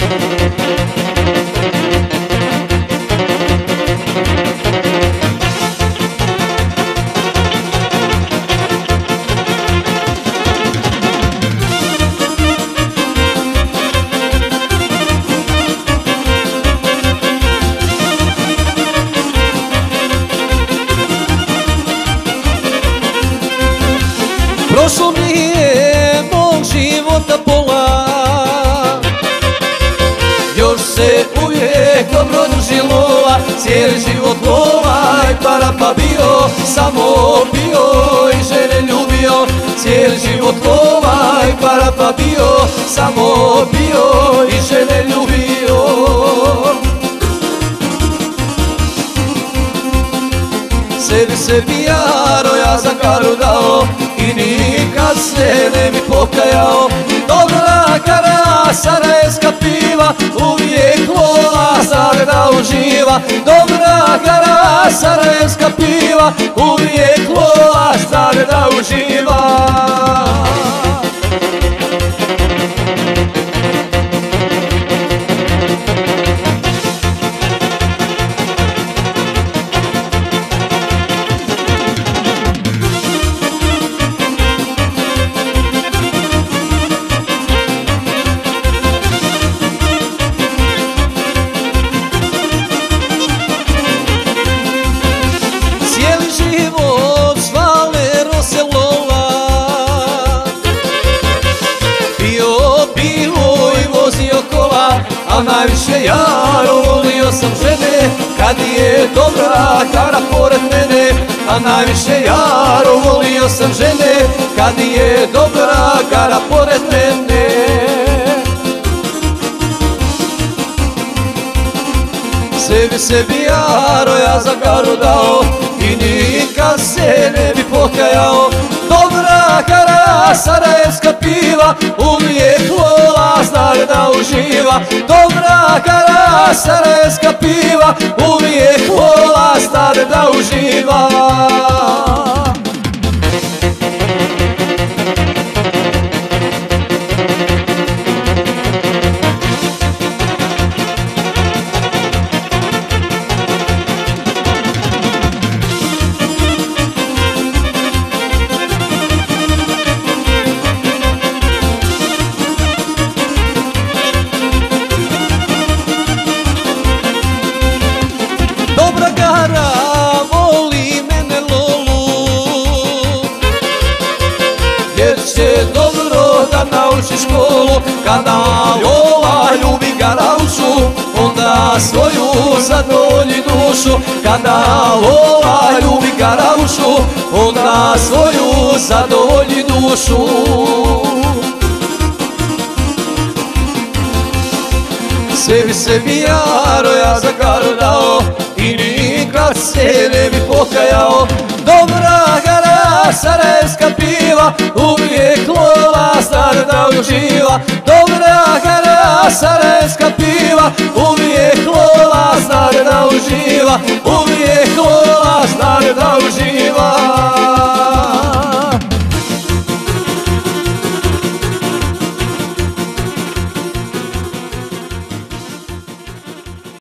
Prošlo mi je mog života pola, još se uvijek dobro družilo, cijeli život lova i para pa bio, samo pio i žene ljubio. Cijeli život lova i para pa bio, samo pio i žene ljubio. Sebi jaro ja za karu dao i nikad se ne bi pokajao. Dobra kara, sarajevska piva, uvijek vola stare da uživa. Dobra kara, sarajevska piva, uvijek vola stare da uživa. Život Valero se lola, pio pivo i vozio kola, a najviše jaro volio sam žene, kad je dobra kara pored mene. A najviše jaro volio sam žene, kad je dobra kara pored mene. Sebi jaro ja za karu dao i nikad se ne bi pokajao. Dobra kara, sarajevska piva, uvijek vola stare da uživa. Dobra kara, sarajevska piva, uvijek vola stare da uživa. Dobra kara voli mene lolu, jer će dobro da nauči školu. Kada lola ljubi garaušu, onda svoju zadovolji dušu. Kada lola ljubi garaušu, onda svoju zadovolji dušu. Sebi jaro ja za karu dao i nikad se ne bi pokajao. Dobra kara, sarajevska piva, uvijek vola stare da uživa. Dobra kara, sarajevska piva, uvijek vola stare da uživa. Uvijek